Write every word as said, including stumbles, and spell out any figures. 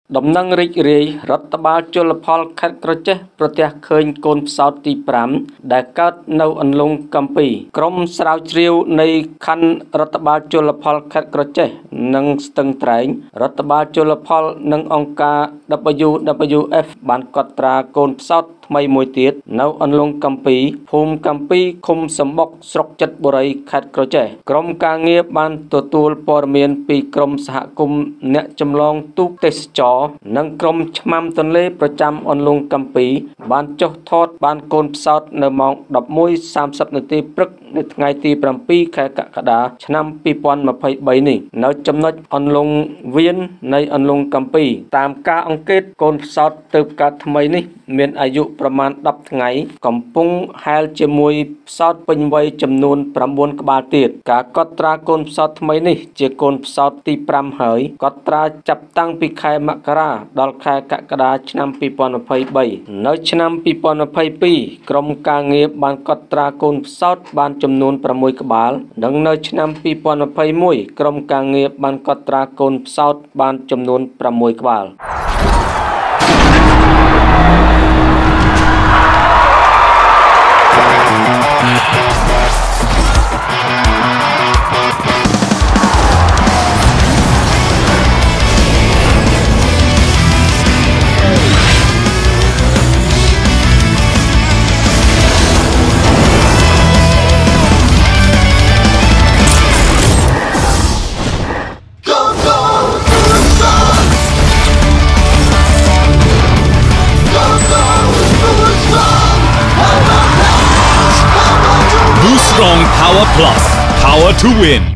ដំណឹងរីករាយរដ្ឋបាលជលផលខេត្តក្រចេះប្រទះឃើញកូនផ្សោតទីប្រាំដែលកើតនៅអន្លង់កំពីក្រុមស្រាវជ្រាវនៃខណ្ឌរដ្ឋបាលជលផលខេត្តក្រចេះនិងស្ទឹងត្រែងរដ្ឋបាលជលផលនិងអង្គការ W W F បានកត់ត្រាកូនផ្សោតថ្មីមួយទៀតនៅអន្លង់កំពីភូមិកំពីឃុំសំបុកស្រុកចិត្តបុរីខេត្តក្រចេះក្រុមការងារបានទទួលព័ត៌មានពីក្រុមសហគមន៍អ្នកចម្លងទូកទេសចរនិងក្រុមឆ្មាំទន្លេប្រចាំអន្លង់កំពីបានចុះថតបានកូនផ្សោតនៅម៉ោង ដប់មួយសាមសិប នាទីព្រឹកនៅថ្ងៃទី ប្រាំពីរ ខែកក្កដាឆ្នាំ ពីរពាន់ម្ភៃបីនេះនៅចំណុចអន្លង់វៀននៃអន្លង់កំពីតាមការអង្កេតកូនផ្សោតទើបកើតថ្មីនេះមានអាយុប្រមាណ ដប់ថ្ងៃកំពុងហែលជាមួយផ្សោតពេញវ័យចំនួន ប្រាំបួន ក្បាលទៀតការកត់ត្រាកូនផ្សោតថ្មីនេះជាកូនផ្សោតទីប្រាំហើយកត់ត្រាចាប់តាំងពីខែមករាដល់ខែកក្កដាឆ្នាំ ពីរពាន់ម្ភៃបីនៅឆ្នាំ ពីរពាន់ម្ភៃពីរក្រុមការងារបានកត់ត្រាកូនផ្សោតបានចំនួន ប្រាំមួយ ក្បាលនិងនៅឆ្នាំ ពីរពាន់ម្ភៃមួយក្រុមការងារបានកត់ត្រាកូនផ្សោតបានចំនួន ប្រាំមួយ ក្បាល Strong Power Plus. Power to win.